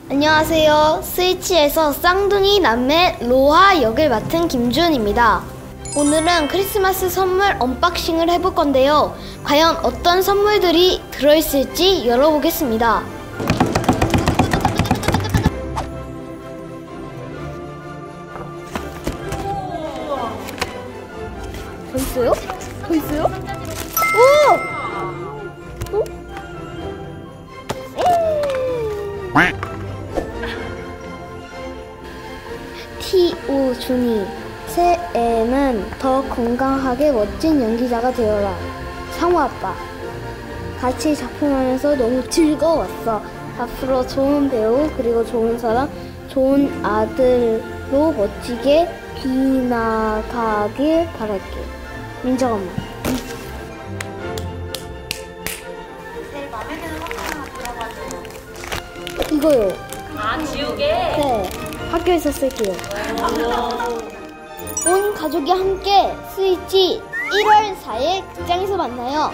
안녕하세요. 스위치에서 쌍둥이 남매 로하 역을 맡은 김주은입니다. 오늘은 크리스마스 선물 언박싱을 해볼 건데요. 과연 어떤 선물들이 들어있을지 열어보겠습니다. 더 있어요? 더 있어요? 오! 어? T.O. 준이 새해에는 더 건강하게 멋진 연기자가 되어라. 상우 아빠 같이 작품하면서 너무 즐거웠어. 앞으로 좋은 배우 그리고 좋은 사람 좋은 아들로 멋지게 비나가길 바랄게. 민정 엄마. 제일 마음에 드는 것도 하나 들어가지고. 이거요. 아, 지우개? 네, 학교에서 쓸게요. 온 가족이 함께 스위치 1월 4일 극장에서 만나요.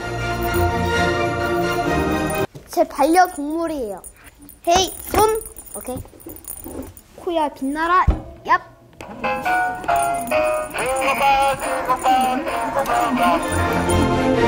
제 반려동물이에요. 헤이, 손! 오케이. 코야, 빛나라, 얍! Bye.